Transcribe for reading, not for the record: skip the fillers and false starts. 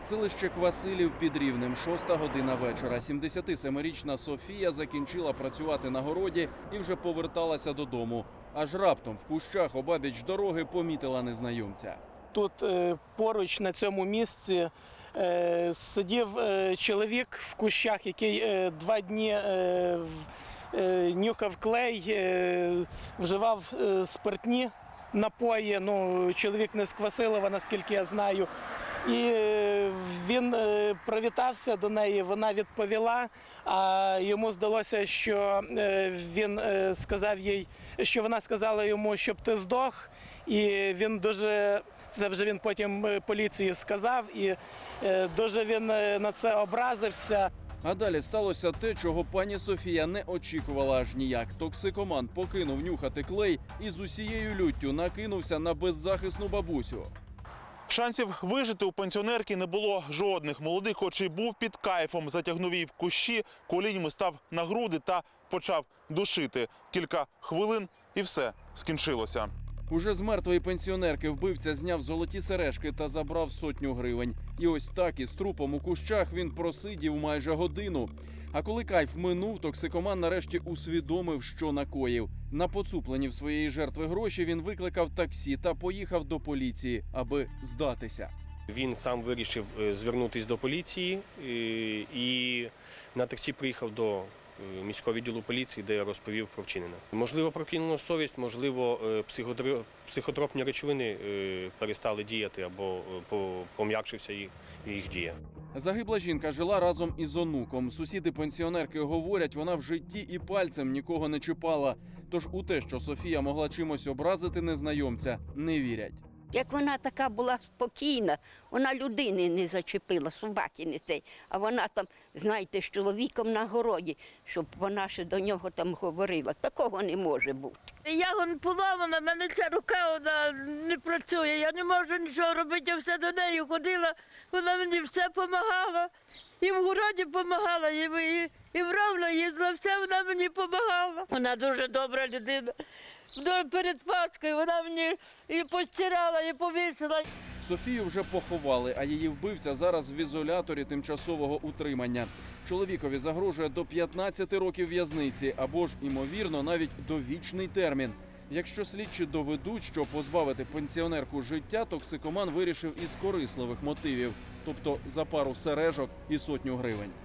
Селище Квасилів під Рівнем, 6 година вечора. 77-річна Софія закінчила працювати на городі і вже поверталася додому. Аж раптом в кущах обабіч дороги помітила незнайомця. Тут поруч на цьому місці сидів чоловік в кущах, який 2 дні нюхав клей, вживав спиртні напої. Чоловік не з Квасилова, наскільки я знаю. І він привітався до неї, вона відповіла, а йому здалося, що він сказав їй, що вона сказала йому, щоб ти здох. І він дуже, це вже він потім поліції сказав, і дуже він на це образився. А далі сталося те, чого пані Софія не очікувала аж ніяк. Токсикоман покинув нюхати клей і з усією люттю накинувся на беззахисну бабусю. Шансів вижити у пенсіонерки не було жодних. Молодий, хоч і був під кайфом, затягнув її в кущі, коліньми став на груди та почав душити. Кілька хвилин і все скінчилося. Уже з мертвої пенсіонерки вбивця зняв золоті сережки та забрав 100 гривень. І ось так із трупом у кущах він просидів майже годину. А коли кайф минув, токсикоман нарешті усвідомив, що накоїв. На поцуплені в своєї жертви гроші він викликав таксі та поїхав до поліції, аби здатися. Він сам вирішив звернутися до поліції і на таксі приїхав до міського відділу поліції, де я розповів про вчинене. Можливо, прокинула совість, можливо, психотропні речовини перестали діяти або пом'якшився їх дія. Загибла жінка жила разом із онуком. Сусіди пенсіонерки говорять, вона в житті і пальцем нікого не чіпала. Тож у те, що Софія могла чимось образити незнайомця, не вірять. Як вона така була спокійна, вона людини не зачепила, собаки не цей. А вона там, знаєте, з чоловіком на городі, щоб вона ще до нього там говорила. Такого не може бути. Я поламана, в мене ця рука вона не працює, я не можу нічого робити, я все до неї ходила, вона мені все допомагала. І в городі допомагала, і в Ровно їздила, все вона мені допомагала. Вона дуже добра людина. Перед Пасхою вона мені і постирала, і повісила. Софію вже поховали, а її вбивця зараз в ізоляторі тимчасового утримання. Чоловікові загрожує до 15 років в'язниці або ж, імовірно, навіть довічний термін. Якщо слідчі доведуть, що позбавити пенсіонерку життя, токсикоман вирішив із корисливих мотивів, тобто за пару сережок і 100 гривень.